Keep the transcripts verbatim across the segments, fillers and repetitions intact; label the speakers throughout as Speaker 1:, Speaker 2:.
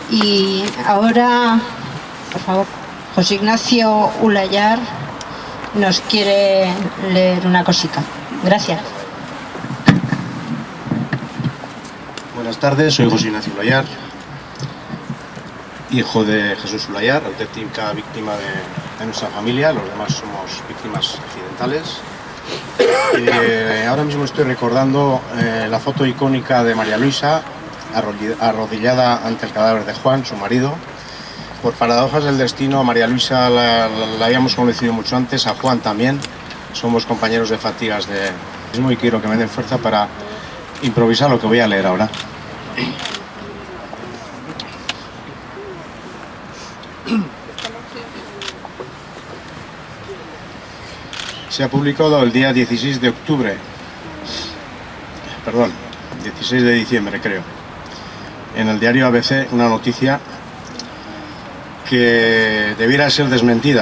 Speaker 1: Y ahora, por favor, José Ignacio Ulayar nos quiere leer una cosita. Gracias.
Speaker 2: Buenas tardes, soy José Ignacio Ulayar, hijo de Jesús Ulayar, auténtica víctima de, de nuestra familia. Los demás somos víctimas accidentales. Eh, ahora mismo estoy recordando eh, la foto icónica de María Luisa, arrodillada ante el cadáver de Juan, su marido. Por paradojas del destino, a María Luisa la, la, la habíamos conocido mucho antes, a Juan también. Somos compañeros de fatigas de mismo y quiero que me den fuerza para improvisar lo que voy a leer ahora. Se ha publicado el día dieciséis de octubre, perdón, dieciséis de diciembre creo, en el diario A B C una noticia que debiera ser desmentida.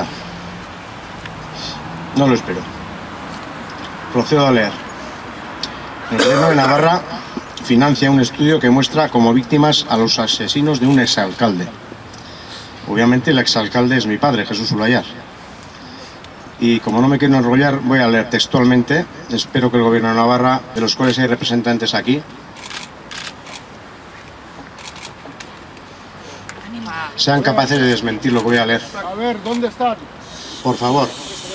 Speaker 2: No lo espero. Procedo a leer. El gobierno de Navarra financia un estudio que muestra como víctimas a los asesinos de un exalcalde. Obviamente el exalcalde es mi padre, Jesús Ulayar. Y como no me quiero enrollar, voy a leer textualmente. Espero que el gobierno de Navarra, de los cuales hay representantes aquí, sean capaces de desmentir lo que voy a leer.
Speaker 3: A ver, ¿dónde están?
Speaker 2: Por favor.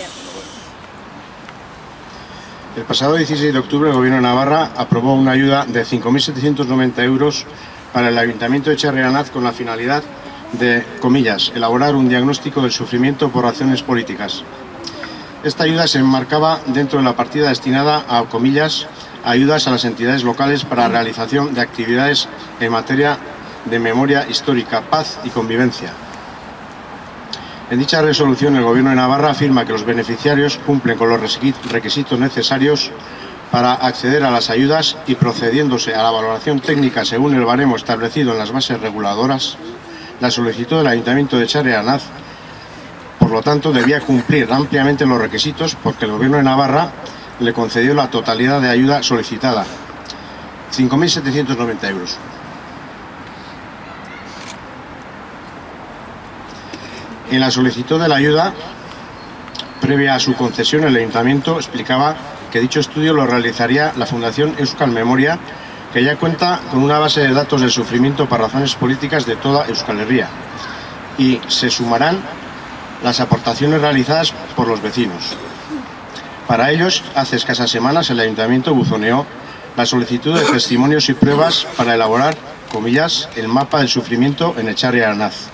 Speaker 2: El pasado dieciséis de octubre el gobierno de Navarra aprobó una ayuda de cinco mil setecientos noventa euros para el Ayuntamiento de Echarri-Aranaz con la finalidad de, comillas, elaborar un diagnóstico del sufrimiento por razones políticas. Esta ayuda se enmarcaba dentro de la partida destinada a, comillas, ayudas a las entidades locales para la realización de actividades en materia de memoria histórica, paz y convivencia. En dicha resolución, el Gobierno de Navarra afirma que los beneficiarios cumplen con los requisitos necesarios para acceder a las ayudas y, procediéndose a la valoración técnica según el baremo establecido en las bases reguladoras, la solicitud del Ayuntamiento de Echarri-Aranaz, por lo tanto, debía cumplir ampliamente los requisitos porque el Gobierno de Navarra le concedió la totalidad de ayuda solicitada, cinco mil setecientos noventa euros. En la solicitud de la ayuda, previa a su concesión, el Ayuntamiento explicaba que dicho estudio lo realizaría la Fundación Euskal Memoria, que ya cuenta con una base de datos del sufrimiento por razones políticas de toda Euskal Herria, y se sumarán las aportaciones realizadas por los vecinos. Para ellos, hace escasas semanas, el Ayuntamiento buzoneó la solicitud de testimonios y pruebas para elaborar, comillas, el mapa del sufrimiento en Echarri-Aranaz.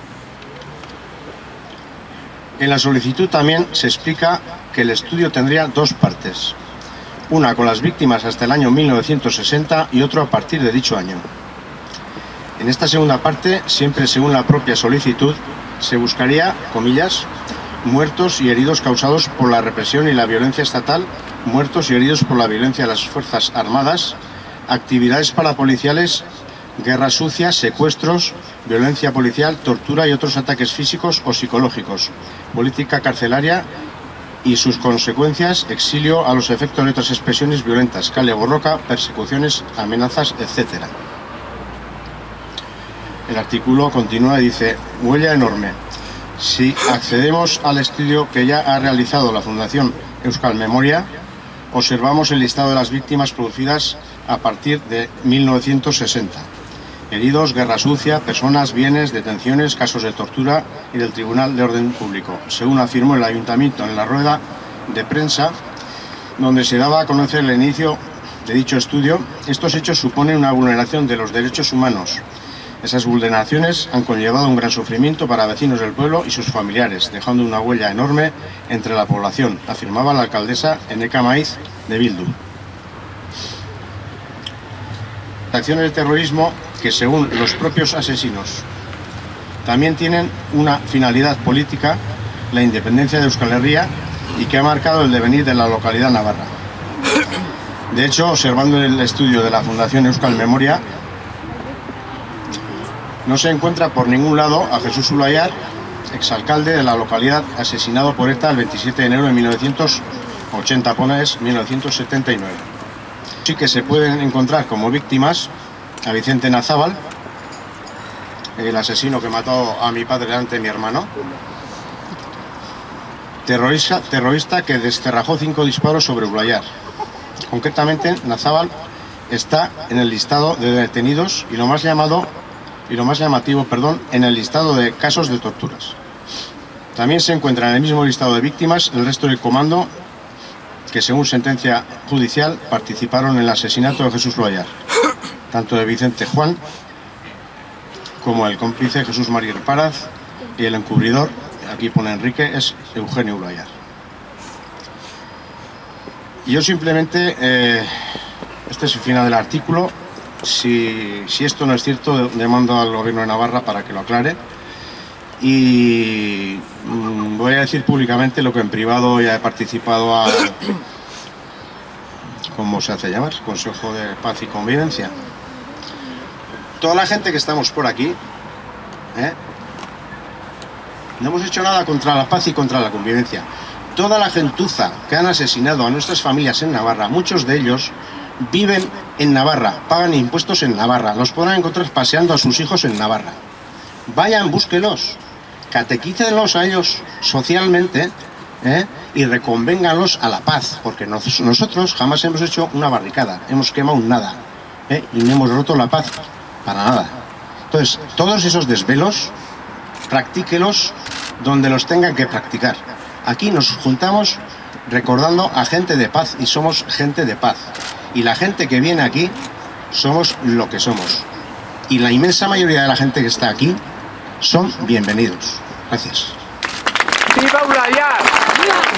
Speaker 2: En la solicitud también se explica que el estudio tendría dos partes, una con las víctimas hasta el año mil novecientos sesenta y otra a partir de dicho año. En esta segunda parte, siempre según la propia solicitud, se buscaría, comillas, muertos y heridos causados por la represión y la violencia estatal, muertos y heridos por la violencia de las Fuerzas Armadas, actividades parapoliciales, guerras sucias, secuestros, violencia policial, tortura y otros ataques físicos o psicológicos, política carcelaria y sus consecuencias, exilio a los efectos de otras expresiones violentas, kale borroka, persecuciones, amenazas, etcétera. El artículo continúa y dice, huella enorme. Si accedemos al estudio que ya ha realizado la Fundación Euskal Memoria, observamos el listado de las víctimas producidas a partir de mil novecientos sesenta. Heridos, guerra sucia, personas, bienes, detenciones, casos de tortura y del Tribunal de Orden Público, según afirmó el Ayuntamiento en la rueda de prensa, donde se daba a conocer el inicio de dicho estudio. Estos hechos suponen una vulneración de los derechos humanos. Esas vulneraciones han conllevado un gran sufrimiento para vecinos del pueblo y sus familiares, dejando una huella enorme entre la población, afirmaba la alcaldesa Eneka Maiz de Bildu. Acciones de terrorismo que, según los propios asesinos, también tienen una finalidad política, la independencia de Euskal Herria, y que ha marcado el devenir de la localidad navarra. De hecho, observando el estudio de la Fundación Euskal Memoria, no se encuentra por ningún lado a Jesús Ulayar, exalcalde de la localidad, asesinado por ETA el veintisiete de enero de mil novecientos ochenta, pones mil novecientos setenta y nueve. Sí que se pueden encontrar como víctimas a Vicente Nazábal, el asesino que mató a mi padre delante de mi hermano. Terrorista, terrorista que descerrajó cinco disparos sobre Ulayar. Concretamente, Nazábal está en el listado de detenidos y lo más llamado y lo más llamativo, perdón, en el listado de casos de torturas. También se encuentra en el mismo listado de víctimas el resto del comando que, según sentencia judicial, participaron en el asesinato de Jesús Ulayar, tanto de Vicente Juan como el cómplice Jesús María Paraz, y el encubridor, aquí pone Enrique, es Eugenio Ulayar. Y yo simplemente, eh, este es el final del artículo. Si, si esto no es cierto, demando al gobierno de Navarra para que lo aclare. Y mmm, voy a decir públicamente lo que en privado ya he participado a, ¿cómo se hace llamar? Consejo de Paz y Convivencia. Toda la gente que estamos por aquí, ¿eh? no hemos hecho nada contra la paz y contra la convivencia. Toda la gentuza que han asesinado a nuestras familias en Navarra, muchos de ellos viven en Navarra, pagan impuestos en Navarra, los podrán encontrar paseando a sus hijos en Navarra. Vayan, búsquelos, catequícenlos a ellos socialmente, ¿eh? y reconvénganlos a la paz, porque nos, nosotros jamás hemos hecho una barricada, hemos quemado nada, ¿eh? y no hemos roto la paz para nada. Entonces, todos esos desvelos, practíquelos donde los tengan que practicar. Aquí nos juntamos recordando a gente de paz y somos gente de paz. Y la gente que viene aquí somos lo que somos. Y la inmensa mayoría de la gente que está aquí son bienvenidos. Gracias.
Speaker 3: ¡Viva Ulayar!